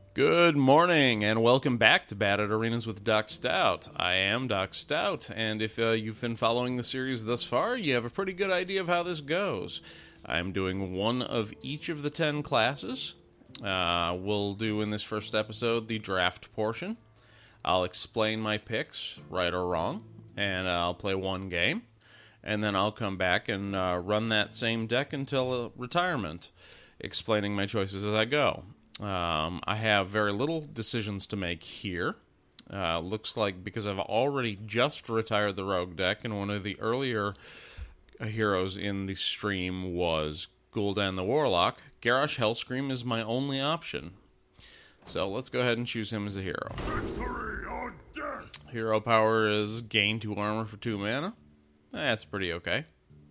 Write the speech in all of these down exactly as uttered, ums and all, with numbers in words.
Good morning, and welcome back to Bad at Arenas with Doc Stout. I am Doc Stout, and if uh, you've been following the series thus far, you have a pretty good idea of how this goes. I'm doing one of each of the ten classes. Uh, we'll do in this first episode the draft portion. I'll explain my picks, right or wrong, and uh, I'll play one game, and then I'll come back and uh, run that same deck until uh, retirement, explaining my choices as I go. Um, I have very little decisions to make here. Uh, looks like because I've already just retired the Rogue deck, and one of the earlier heroes in the stream was Gul'dan the Warlock, Garrosh Hellscream is my only option. So let's go ahead and choose him as a hero. Victory or death! Hero power is gain two armor for two mana. That's pretty okay.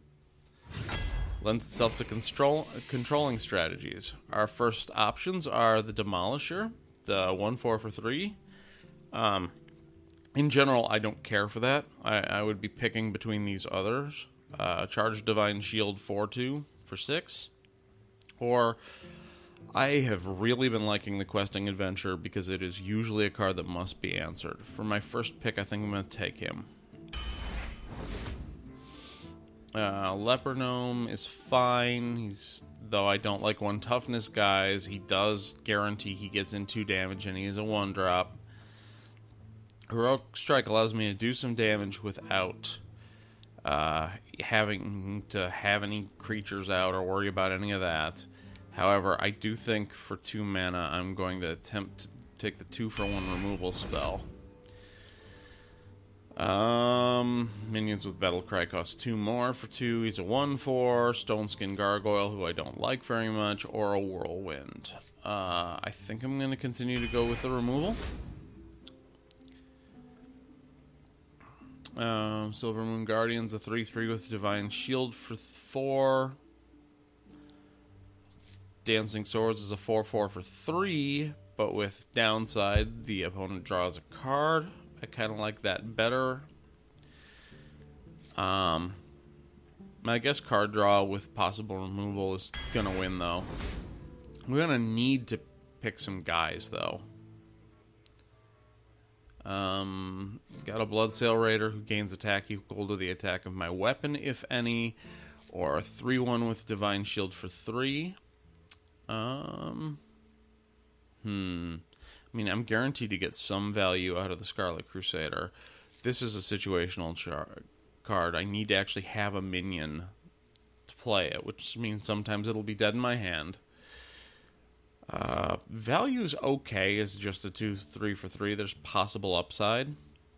Lends itself to control, controlling strategies. Our first options are the Demolisher, the one four for three. Um, in general, I don't care for that. I, I would be picking between these others. Uh, Charged Divine Shield four two for six. Or, I have really been liking the Questing Adventure because it is usually a card that must be answered. For my first pick, I think I'm going to take him. Uh, Leper Gnome is fine. He's though I don't like one toughness guys. He does guarantee he gets in two damage, and he is a one drop. Heroic Strike allows me to do some damage without uh, having to have any creatures out or worry about any of that. However, I do think for two mana, I'm going to attempt to take the two for one removal spell. Um, minions with Battle Cry cost two more for two. He's a one four, Stoneskin Gargoyle, who I don't like very much, or a Whirlwind. Uh, I think I'm going to continue to go with the removal. Um, Silver Moon Guardian's a three three with Divine Shield for four. Dancing Swords is a four four for three, but with downside, the opponent draws a card. I kind of like that better. Um, I guess card draw with possible removal is going to win, though. We're going to need to pick some guys, though. Um, got a Bloodsail Raider who gains attack equal to the attack of my weapon, if any. Or a three one with Divine Shield for three. Um, hmm... I mean, I'm guaranteed to get some value out of the Scarlet Crusader. This is a situational char- card. I need to actually have a minion to play it, which means sometimes it'll be dead in my hand. Uh, value's okay as just a two three for three. There's possible upside.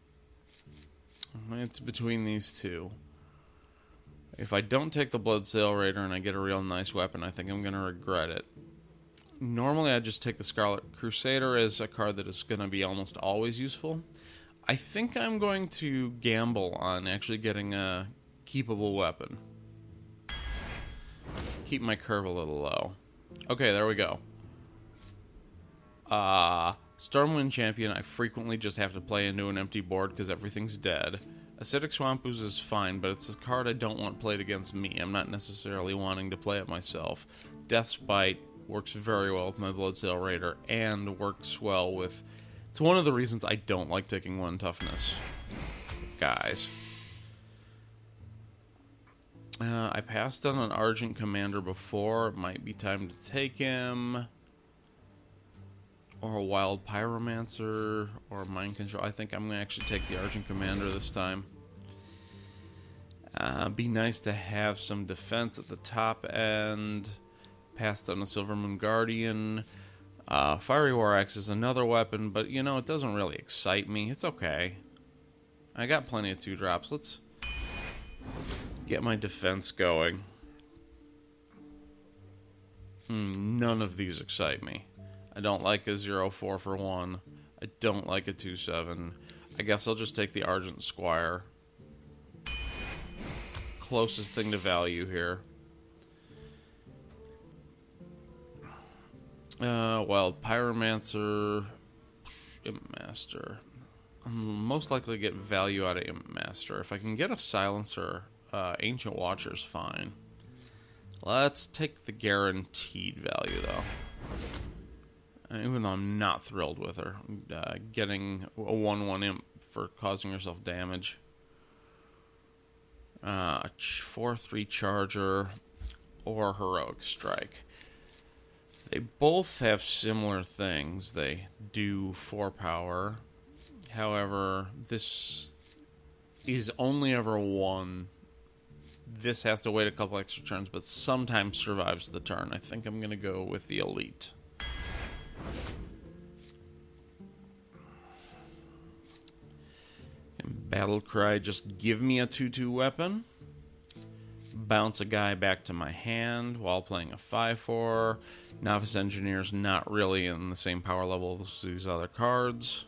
It's between these two. If I don't take the Bloodsail Raider and I get a real nice weapon, I think I'm going to regret it. Normally, I just take the Scarlet Crusader as a card that is going to be almost always useful. I think I'm going to gamble on actually getting a keepable weapon. Keep my curve a little low. Okay, there we go. Uh, Stormwind Champion, I frequently just have to play into an empty board because everything's dead. Acidic Swamp Ooze is fine, but it's a card I don't want played against me. I'm not necessarily wanting to play it myself. Death's Bite works very well with my Bloodsail Raider, and works well with... It's one of the reasons I don't like taking one toughness guys. Uh, I passed on an Argent Commander before. It might be time to take him. Or a Wild Pyromancer, or Mind Control. I think I'm going to actually take the Argent Commander this time. Uh, be nice to have some defense at the top end. Passed on a Silver Moon Guardian. Uh, Fiery War Axe is another weapon, but, you know, it doesn't really excite me. It's okay. I got plenty of two drops. Let's get my defense going. Hmm, none of these excite me. I don't like a zero four for one. I don't like a two seven. I guess I'll just take the Argent Squire. Closest thing to value here. Uh, Wild Pyromancer, Imp Master. I'm most likely to get value out of Imp Master. If I can get a Silencer, uh, Ancient Watcher's fine. Let's take the guaranteed value, though. even though I'm not thrilled with her. Uh, getting a one one imp for causing herself damage. Uh, four three charger or heroic strike. They both have similar things. They do four power. However, this is only ever one. This has to wait a couple extra turns, but sometimes survives the turn. I think I'm going to go with the elite. And Battle Cry, just give me a two two weapon. Bounce a guy back to my hand while playing a five four. Novice Engineer's not really in the same power level as these other cards.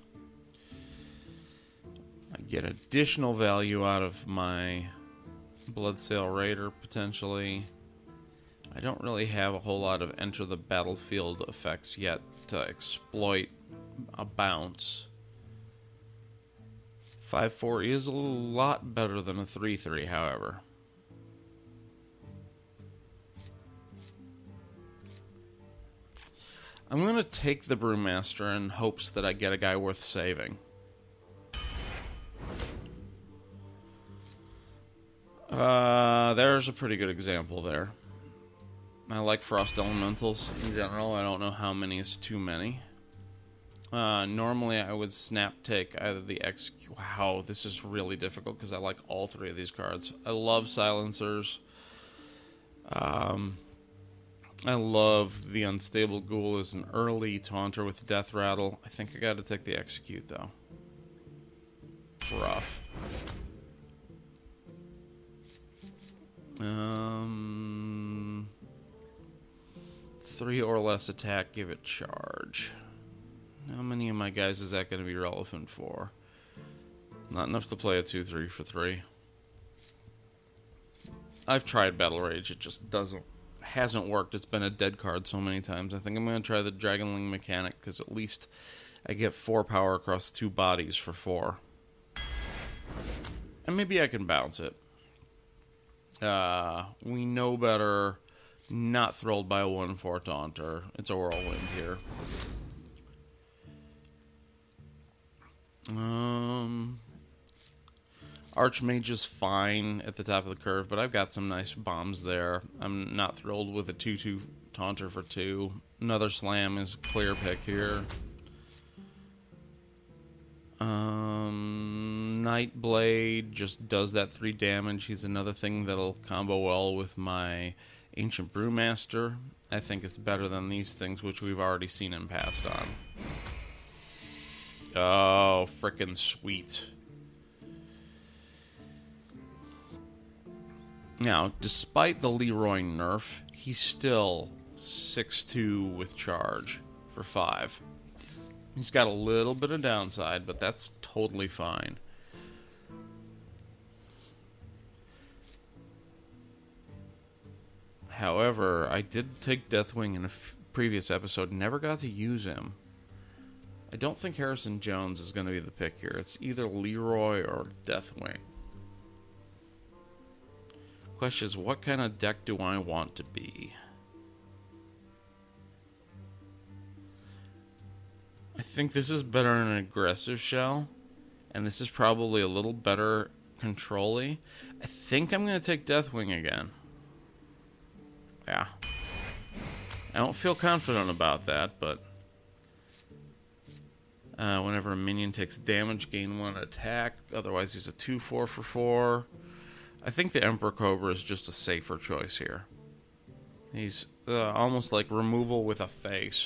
I get additional value out of my Bloodsail Raider, potentially. I don't really have a whole lot of enter the battlefield effects yet to exploit a bounce. five four is a lot better than a three three, however. I'm going to take the Brewmaster in hopes that I get a guy worth saving. Uh, there's a pretty good example there. I like Frost Elementals in general. I don't know how many is too many. Uh, normally I would snap take either the execute. Wow, this is really difficult because I like all three of these cards. I love Silencers. Um, I love the Unstable Ghoul as an early taunter with Death Rattle. I think I got to take the execute though. It's rough. Um, three or less attack, give it charge. How many of my guys is that going to be relevant for? Not enough to play a two three for three. I've tried Battle Rage, it just doesn't, hasn't worked. It's been a dead card so many times. I think I'm going to try the Dragonling mechanic, because at least I get four power across two bodies for four. And maybe I can bounce it. Uh, we know better. Not thrilled by a one four taunter. It's a whirlwind here. Um, Archmage is fine at the top of the curve, but I've got some nice bombs there. I'm not thrilled with a two two taunter for two. Another slam is a clear pick here. Um, Nightblade just does that three damage. He's another thing that'll combo well with my Ancient Brewmaster. I think it's better than these things, which we've already seen and passed on. Oh, frickin' sweet. Now, despite the Leroy nerf, he's still six two with charge for five. He's got a little bit of downside, but that's totally fine. However, I did take Deathwing in a f- previous episode, never got to use him. I don't think Harrison Jones is going to be the pick here. It's either Leroy or Deathwing. Question is, what kind of deck do I want to be? I think this is better in an aggressive shell, and this is probably a little better control-y. I think I'm going to take Deathwing again. Yeah. I don't feel confident about that, but uh, whenever a minion takes damage, gain one attack. Otherwise, he's a two four for four. I think the Emperor Cobra is just a safer choice here. He's uh, almost like removal with a face.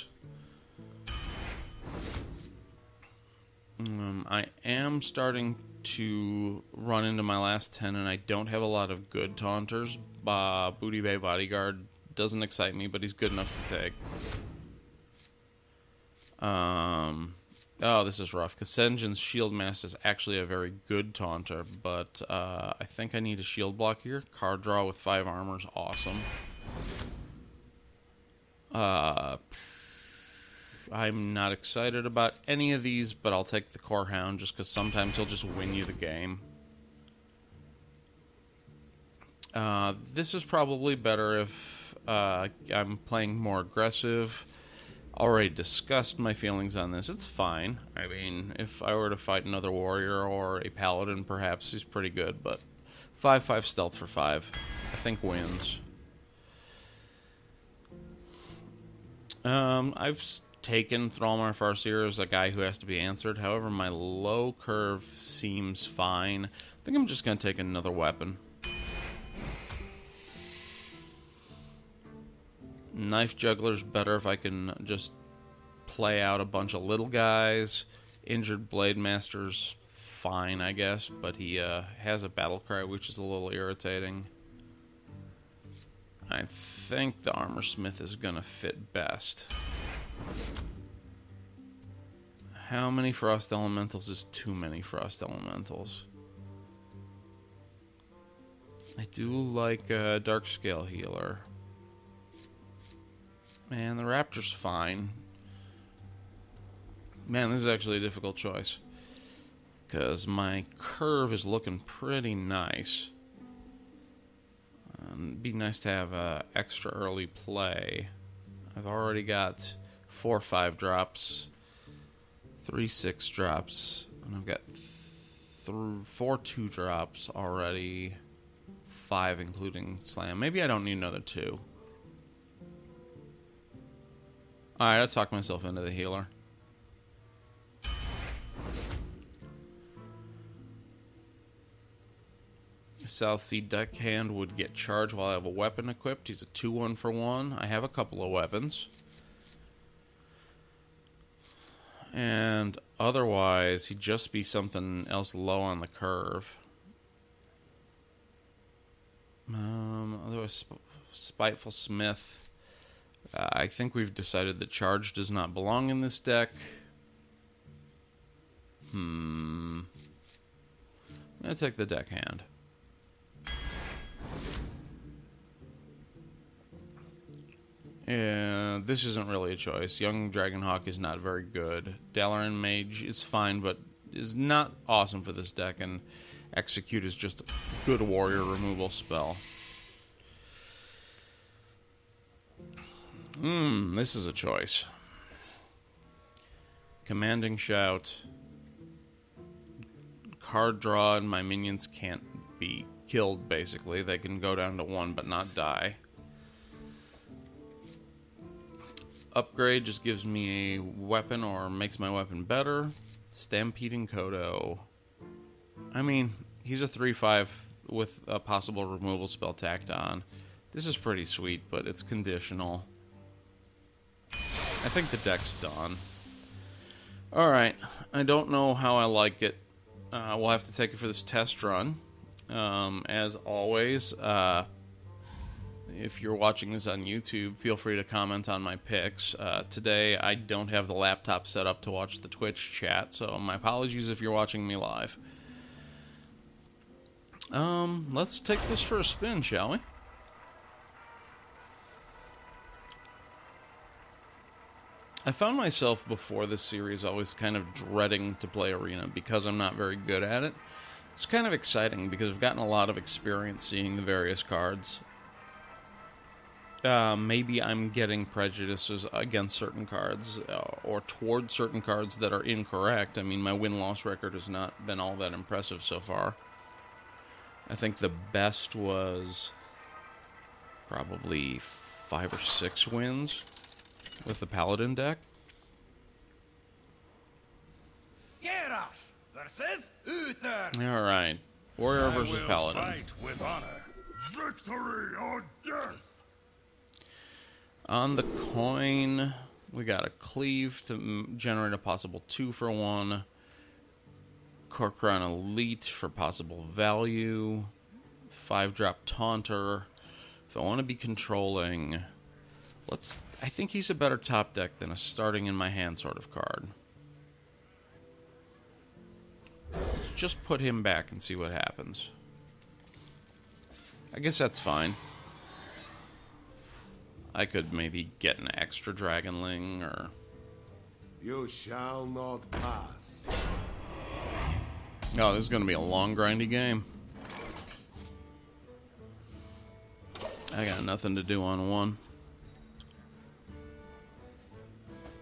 Um, I am starting to run into my last ten, and I don't have a lot of good taunters. Uh, Booty Bay Bodyguard doesn't excite me, but he's good enough to take. Um, oh, this is rough, because Senjin's Shield Master is actually a very good taunter, but uh, I think I need a shield block here. Card draw with five armor is awesome. Uh... I'm not excited about any of these, but I'll take the Core Hound just because sometimes he'll just win you the game. Uh, this is probably better if uh, I'm playing more aggressive. already discussed my feelings on this. It's fine. I mean, if I were to fight another warrior or a paladin, perhaps he's pretty good, but five five stealth for five, I think wins. Um, I've taken Thrallmar Farseer as a guy who has to be answered. However, my low curve seems fine. I think I'm just going to take another weapon. Knife Juggler's better if I can just play out a bunch of little guys. Injured Blade Master's fine, I guess, but he uh, has a battle cry, which is a little irritating. I think the Armor Smith is going to fit best. How many Frost Elementals is too many Frost Elementals? I do like a Dark Scale Healer. Man, the Raptor's fine. Man, this is actually a difficult choice. Because my curve is looking pretty nice. Um, it'd be nice to have uh, extra early play. I've already got four five drops, three six drops, and I've got th four two drops already, five including slam. Maybe I don't need another two. Alright, I'll talk myself into the healer. South Sea Deckhand would get charged while I have a weapon equipped. He's a two one for one. I have a couple of weapons. And otherwise, he'd just be something else low on the curve. Um, otherwise, Sp Spiteful Smith. Uh, I think we've decided that charge does not belong in this deck. Hmm. I'm going to take the Deckhand. Yeah, this isn't really a choice. Young Dragonhawk is not very good. Dalaran Mage is fine, but is not awesome for this deck, and Execute is just a good warrior removal spell. Hmm, this is a choice. Commanding Shout. Card draw, and my minions can't be killed, basically. They can go down to one, but not die. Upgrade just gives me a weapon or makes my weapon better. Stampeding Kodo. I mean, he's a three five with a possible removal spell tacked on. This is pretty sweet, but it's conditional. I think the deck's done. Alright, I don't know how I like it. Uh, we'll have to take it for this test run. Um, as always, uh... if you're watching this on YouTube, feel free to comment on my picks. Uh, today, I don't have the laptop set up to watch the Twitch chat, so my apologies if you're watching me live. Um, let's take this for a spin, shall we? I found myself before this series always kind of dreading to play Arena because I'm not very good at it. It's kind of exciting because I've gotten a lot of experience seeing the various cards. Uh, maybe I'm getting prejudices against certain cards uh, or toward certain cards that are incorrect. I mean, my win-loss record has not been all that impressive so far. I think the best was probably five or six wins with the Paladin deck. Garrosh versus Uther. All right, Warrior versus I will Paladin. Fight with honor. Victory or death. On the coin, we got a Cleave to generate a possible two for one. Corcoran Elite for possible value. Five drop Taunter. If I want to be controlling, let's. I think he's a better top deck than a starting in my hand sort of card. Let's just put him back and see what happens. I guess that's fine. I could maybe get an extra Dragonling, or... You shall not pass. Oh, this is going to be a long, grindy game. I got nothing to do on one.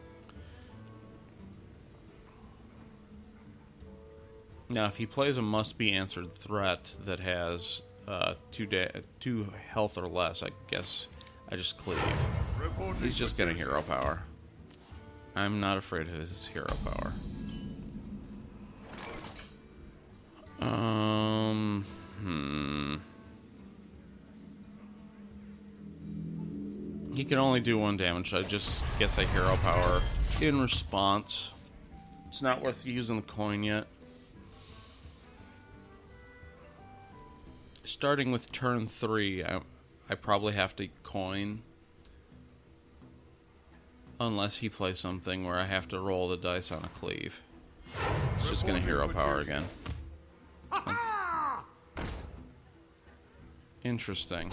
Now, if he plays a must-be-answered threat that has uh, two, da two health or less, I guess I just cleave. He's just gonna hero power. I'm not afraid of his hero power. Um, hmm. He can only do one damage, so I just guess I hero power in response. It's not worth using the coin yet. Starting with turn three, I, I probably have to coin. Unless he plays something where I have to roll the dice on a cleave. It's just going to hero power again. Interesting.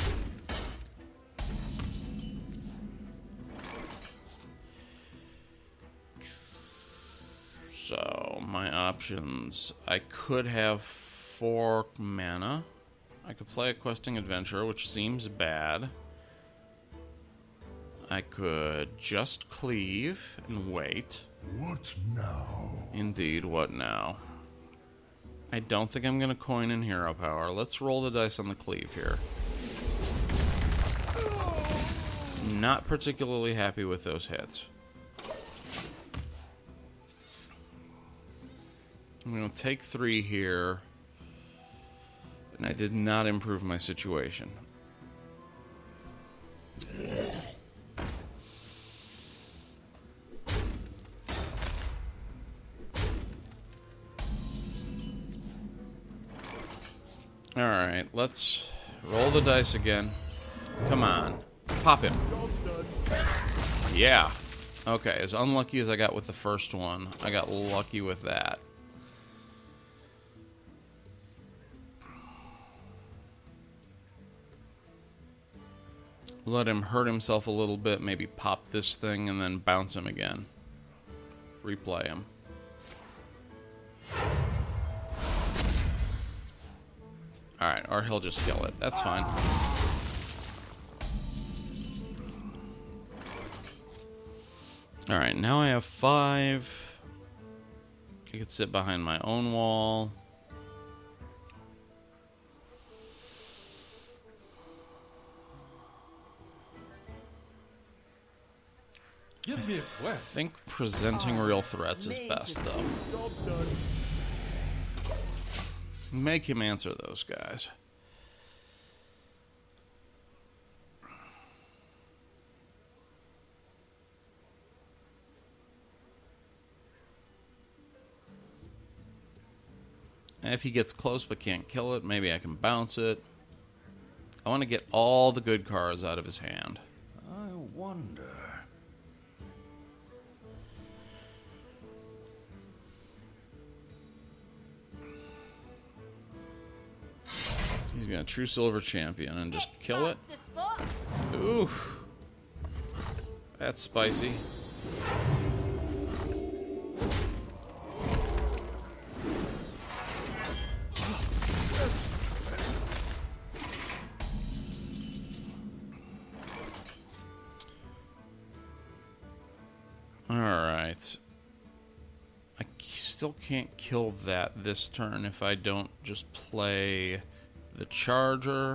So, my options. I could have four mana. I could play a questing adventurer, which seems bad. I could just cleave and wait. What now? Indeed, what now? I don't think I'm going to coin in hero power. Let's roll the dice on the cleave here. Not particularly happy with those hits. I'm going to take three here. And I did not improve my situation. Alright, let's roll the dice again. Come on. Pop him. Yeah. Okay, as unlucky as I got with the first one, I got lucky with that. Let him hurt himself a little bit, maybe pop this thing, and then bounce him again. Replay him. Alright, or he'll just kill it. That's fine. Alright, now I have five. I could sit behind my own wall. Give me a I quest. think presenting real threats is best, though. Job's done. Make him answer those guys. And if he gets close but can't kill it, maybe I can bounce it. I want to get all the good cards out of his hand. I wonder. He's gonna True Silver Champion and just kill it. Ooh. That's spicy. Alright. I still can't kill that this turn if I don't just play the Charger.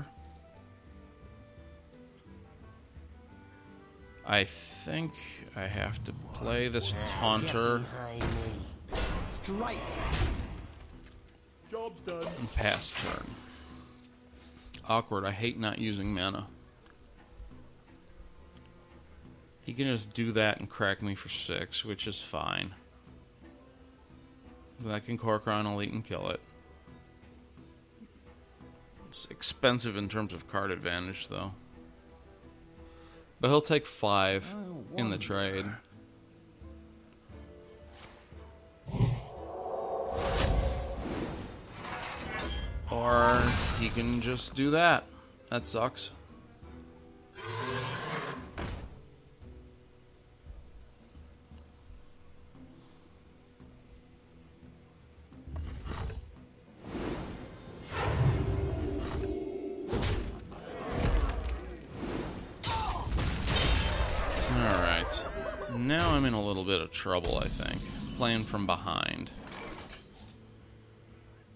I think I have to play this Taunter Strike. Job's done. and pass turn. Awkward. I hate not using mana. He can just do that and crack me for six, which is fine. But I can Corcoran Elite and kill it. It's expensive in terms of card advantage, though. But he'll take five in the trade. Or he can just do that. That sucks. Now I'm in a little bit of trouble, I think. Playing from behind.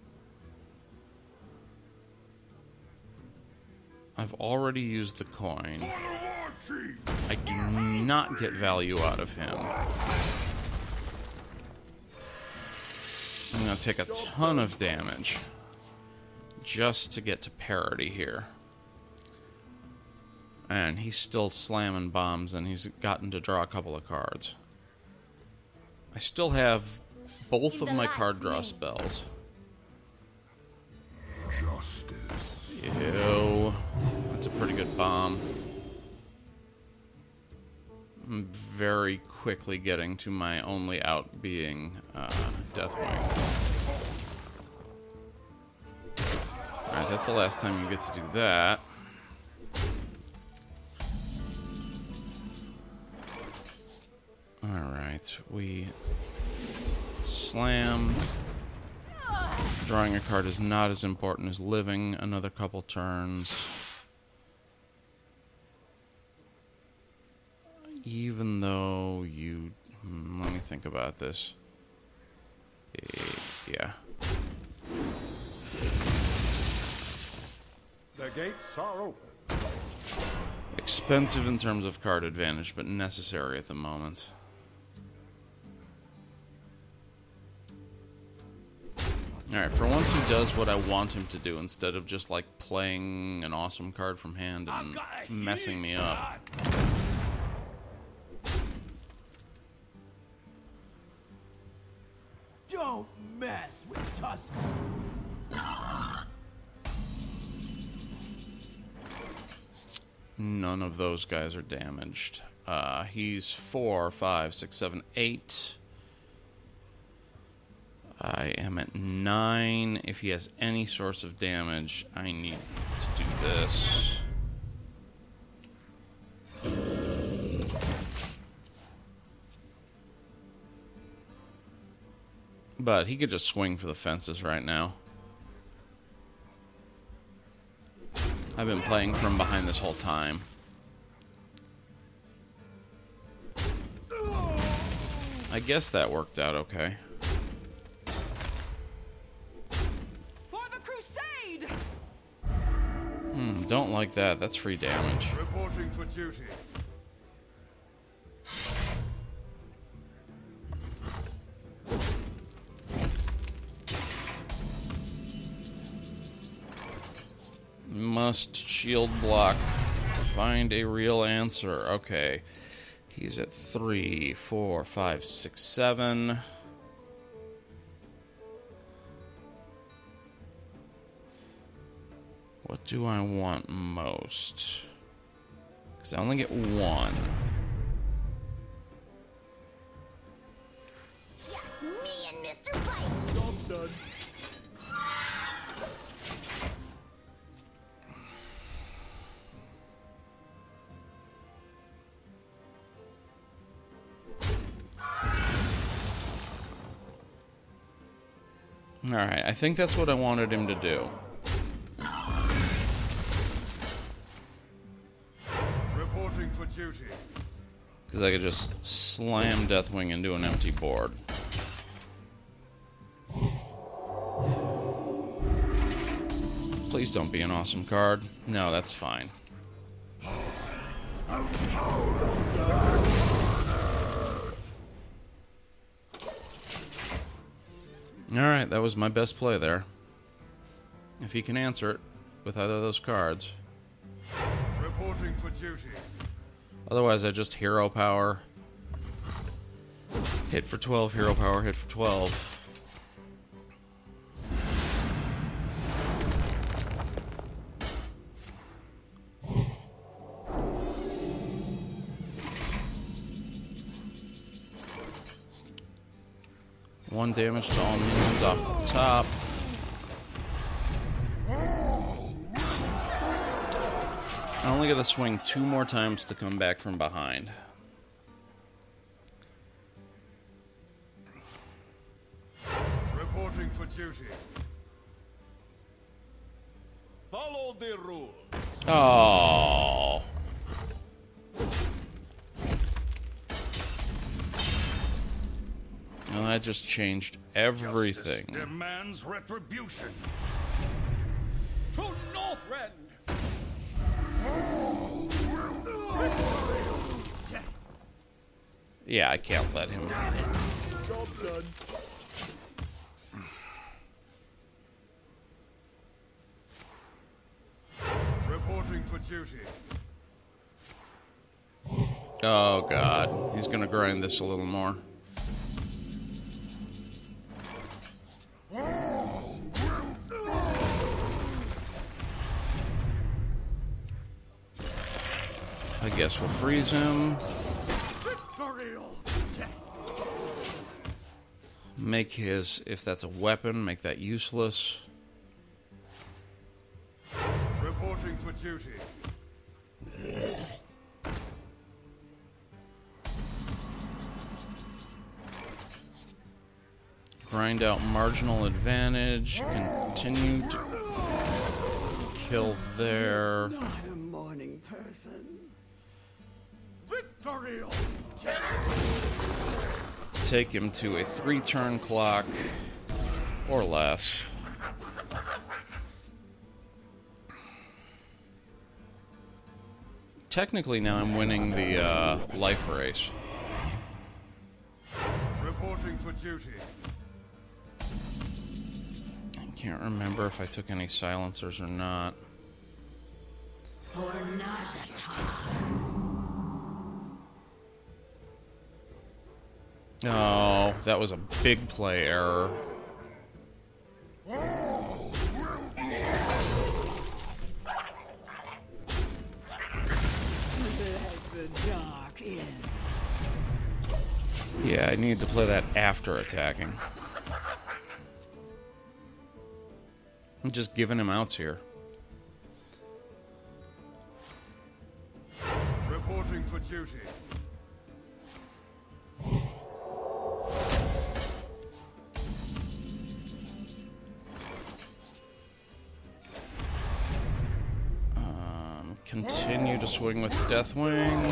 I've already used the coin. For the war chief. I do not get value out of him. I'm going to take a ton of damage just to get to parity here. And he's still slamming bombs, and he's gotten to draw a couple of cards. I still have both of my card draw spells. Justice. Ew. That's a pretty good bomb. I'm very quickly getting to my only out being uh, Deathwing. Alright, that's the last time you get to do that. Alright, we slam. Drawing a card is not as important as living another couple turns. Even though you... Hmm, let me think about this. Yeah. The gates are open. Expensive in terms of card advantage, but necessary at the moment. Alright, for once he does what I want him to do instead of just like playing an awesome card from hand and messing me up. Don't mess with Tusk. None of those guys are damaged. Uh, he's four, five, six, seven, eight. I am at nine. If he has any source of damage, I need to do this. But he could just swing for the fences right now. I've been playing from behind this whole time. I guess that worked out okay. Hmm, don't like that. That's free damage. Reporting for duty. Must shield block. Find a real answer. Okay. He's at three, four, five, six, seven. What do I want most? Because I only get one. Just me and Mister Bite. Job's done. Alright, I think that's what I wanted him to do. Reporting for duty. Because I could just slam Deathwing into an empty board. Please don't be an awesome card. No, that's fine. Alright, that was my best play there. If he can answer it with either of those cards. Reporting for duty. Otherwise, I just hero power. Hit for twelve, hero power, hit for twelve. One damage to all minions off the top. I only gotta swing two more times to come back from behind. Reporting for duty. Follow the rules. Oh. Well, that just changed everything. Justice demands retribution. To Northrend. Yeah, I can't let him. Job done. Reporting for duty. Oh, God. He's going to grind this a little more. I guess we'll freeze him. Victory or death. Make his, if that's a weapon, make that useless. Reporting for duty. Grind out marginal advantage. Continue to kill there. Not a morning person. Victory or death. Take him to a three-turn clock or less. Technically, now I'm winning the uh, life race. Reporting for duty. I can't remember if I took any silencers or not. For Nazata. Oh, that was a big play error. The dark end. Yeah, I need to play that after attacking. I'm just giving him outs here. Reporting for duty. Um, continue to swing with Deathwing.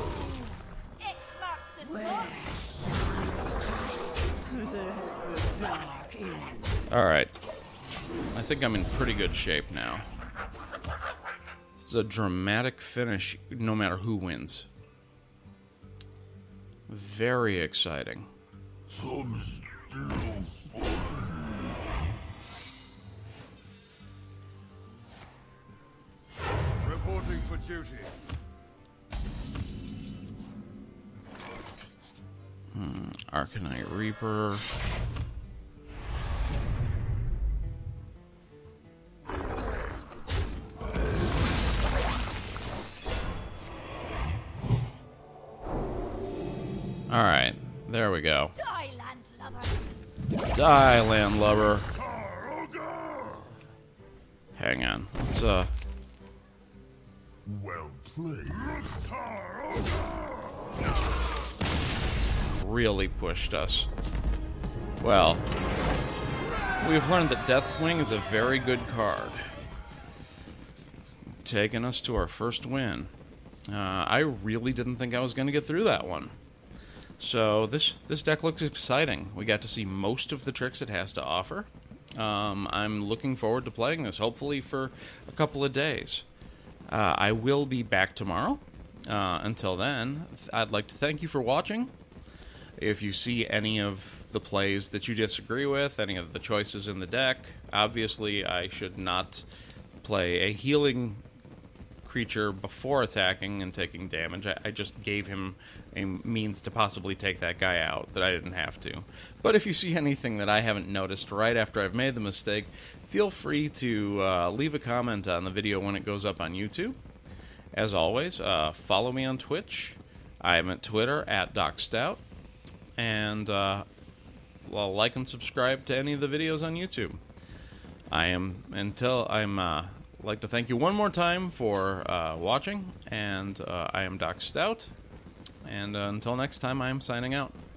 The dark end. Alright. I think I'm in pretty good shape now. It's a dramatic finish, no matter who wins. Very exciting. Some still Reporting for duty. Hmm, Arcanite Reaper. Alright, there we go. Die, landlubber. Die, landlubber. Hang on. Let's, uh... Well played. really pushed us. Well, we've learned that Deathwing is a very good card. Taking us to our first win. Uh, I really didn't think I was going to get through that one. So this this deck looks exciting. We got to see most of the tricks it has to offer. Um, I'm looking forward to playing this, hopefully for a couple of days. Uh, I will be back tomorrow. Uh, until then, I'd like to thank you for watching. If you see any of the plays that you disagree with, any of the choices in the deck, obviously I should not play a healing creature before attacking and taking damage. I, I just gave him a means to possibly take that guy out that I didn't have to. But if you see anything that I haven't noticed right after I've made the mistake, feel free to uh, leave a comment on the video when it goes up on YouTube. As always, uh, follow me on Twitch. I'm at Twitter at DocStout. And uh, well, like and subscribe to any of the videos on YouTube. I am until I'm uh, like to thank you one more time for uh, watching, and uh, I am Doc Stout. And uh, until next time, I am signing out.